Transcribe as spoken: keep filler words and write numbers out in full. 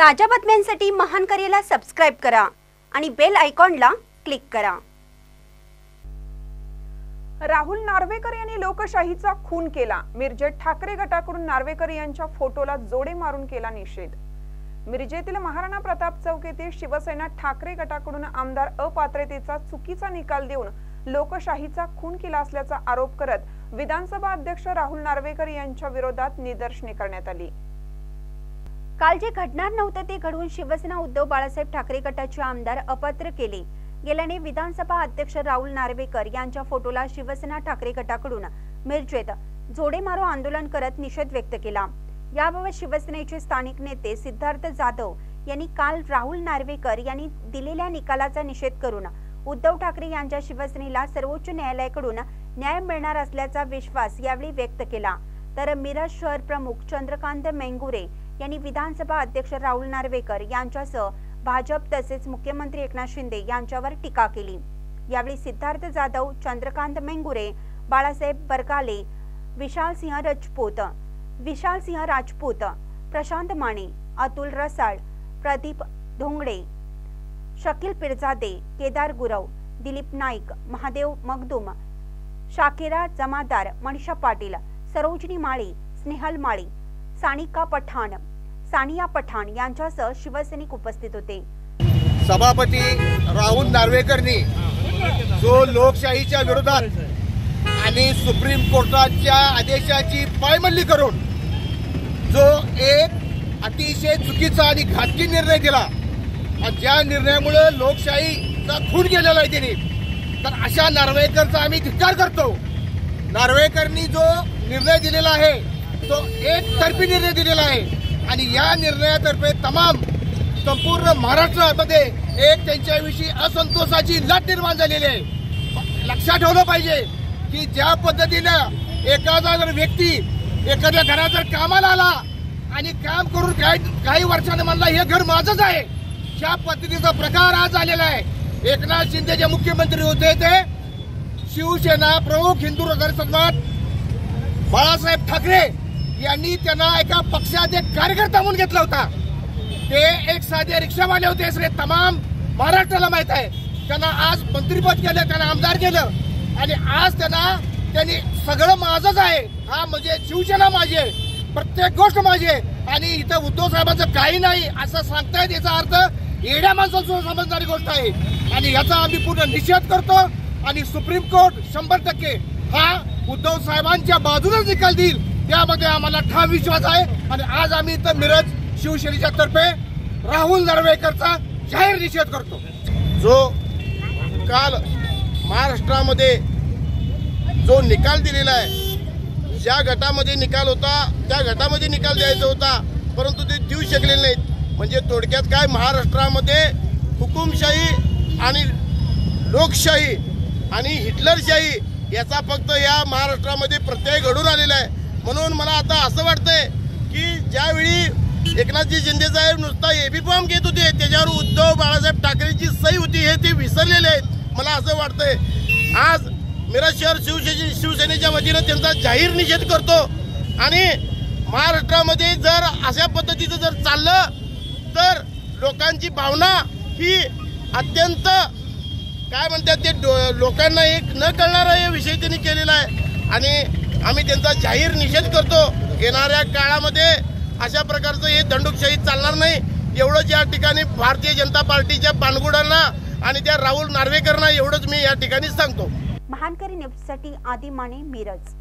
ताज्या बातम्यांसाठी महानकरेला सबस्क्राइब करा आणि बेल आयकॉनला क्लिक करा। राहुल नार्वेकर यांनी लोकशाहीचा खून केला। मिरजेत ठाकरे गटाकडून नार्वेकर यांच्या फोटोला जोडे मारून केला निषेध। मिरजेतील महाराणा प्रताप चौक येथे शिवसेना ठाकरे गटाकडून आमदार अपात्रतेचा चुकीचा निकाल देऊन लोकशाहीचा खून केला असल्याचा आरोप करत विधानसभा अध्यक्ष राहुल नार्वेकर यांच्या विरोधात निदर्शने करण्यात आली। काल जे घडणार नव्हते ते घडवून शिवसेना उद्धव बाळासाहेब ठाकरे गटाचे आमदार अपात्र केले गेल्याने विधानसभा अध्यक्ष राहुल नार्वेकर यांच्या फोटोला शिवसेना ठाकरे गटाकडून मिरजेत जोडे मारो आंदोलन करत निषेध व्यक्त केला। याबाबत शिवसेनेचे स्थानिक नेते सिद्धार्थ जाधव यांनी काल राहुल नार्वेकर यांनी दिलेल्या निकालाचा निषेध करून उद्धव ठाकरे यांच्या शिवसेनेला सर्वोच्च न्यायालयाकडून न्याय मिळणार असल्याचा विश्वास यावेळी व्यक्त केला। तर मिरज शहर प्रमुख चंद्रकांत मेंगुरे यांनी विधानसभा अध्यक्ष राहुल नार्वेकर यांच्यासह भाजप तसेच मुख्यमंत्री एकनाथ शिंदे यांच्यावर टीका केली। यावेळी सिद्धार्थ जाधव, चंद्रकांत मेंगुरे, बाळासाहेब बरकाले, विशाल सिंह राजपूत विशाल सिंह राजपूत प्रशांत माने, अतुल रसाळ, प्रदीप धोंगडे, शकील पिरजादे, केदार गुरव, दिलीप नाईक, महादेव मगदूम, शाकिरा जमादार, मनीषा पाटील, सरोजनी माळी, स्नेहल माळी, सानिका पठाण, सानिया पठाण यांच्यासह शिवसैनिक उपस्थित होते। सभापती राहुल नार्वेकरनी जो लोकशाहीच्या विरोधात आणि सुप्रीम कोर्टाच्या आदेशाची पायमल्ली करून जो एक अतिशय चुकीचा आणि घातकी निर्णय दिला, ज्या निर्णयामुळे लोकशाहीचा खून केलेला आहे त्यांनी, तर अशा नार्वेकरचा आम्ही धिक्कार करतो। नार्वेकरनी जो निर्णय दिलेला आहे तो एक तर्फी निर्णय दिलेला आहे आणि या निर्णयातर्फे तमाम संपूर्ण महाराष्ट्रामध्ये एक त्यांच्याविषयी असंतोषाची लाट निर्माण झालेली आहे। लक्षात ठेवलं पाहिजे की ज्या पद्धतीनं एखादा जर व्यक्ती एखाद्या घरात जर कामाला आला आणि काम करून काही काही वर्षांनी म्हणला हे घर माझंच आहे, ज्या पद्धतीचा प्रकार आज झालेला आहे। एकनाथ शिंदे जे मुख्यमंत्री होते ते शिवसेना प्रमुख हिंदू हृदय सम्राट बाळासाहेब ठाकरे यांनी त्यांना एका पक्षात एक कार्यकर्ता म्हणून घेतला होता। ते एक साधे रिक्षावाले होते, हे तमाम महाराष्ट्राला माहित आहे। त्यांना आज मंत्रिपद केलं, त्यांना आमदार केलं आणि आज त्यांना त्यांनी सगळं माझंच आहे, हा म्हणजे शिवसेना माझी आहे, प्रत्येक गोष्ट माझी आहे आणि इथं उद्धव साहेबांचं काही नाही असं सांगतायत। याचा अर्थ येड्या माणसांसुद्धा समजणारी गोष्ट आहे आणि याचा आम्ही पूर्ण निषेध करतो आणि सुप्रीम कोर्ट शंभर टक्के हा उद्धव साहेबांच्या बाजूनच निकाल देईल यामध्ये आम्हाला ठाम विश्वास आहे। आणि आज आम्ही इथं मिरज शिवसेनेच्या तर्फे राहुल नार्वेकरचा जाहीर निषेध करतो। जो काल महाराष्ट्रामध्ये जो निकाल दिलेला आहे, ज्या गटामध्ये निकाल होता त्या गटामध्ये निकाल द्यायचा होता, परंतु ते देऊ शकले नाहीत। म्हणजे थोडक्यात काय, महाराष्ट्रामध्ये हुकुमशाही आणि लोकशाही आणि हिटलरशाही याचा फक्त या महाराष्ट्रामध्ये प्रत्यय घडून आलेला आहे। म्हणून मला आता असं वाटतंय की ज्यावेळी एकनाथजी शिंदे साहेब नुसता एबी फॉर्म घेत होते त्याच्यावर उद्धव बाळासाहेब ठाकरेंची सही होती हे ते विसरलेले आहेत। मला असं वाटतंय आज मिरज शहर शिवसेने शिवसेनेच्या वतीनं त्यांचा जाहीर निषेध करतो आणि महाराष्ट्रामध्ये जर अशा पद्धतीचं जर चाललं तर लोकांची भावना ही अत्यंत काय म्हणतात ते लोकांना एक न कळणारा हे विषय त्यांनी केलेला आहे आणि आम्ही त्यांचा जाहीर निषेध करतो। येणाऱ्या काळामध्ये अशा प्रकारचं हे दंडुकशाही चालणार नाही एवढंच या ठिकाणी भारतीय जनता पार्टीच्या बाणगुडांना आणि त्या राहुल नार्वेकरांना एवढंच मी या ठिकाणी सांगतो। महानकरी न्यूजसाठी आदी माने, मिरज।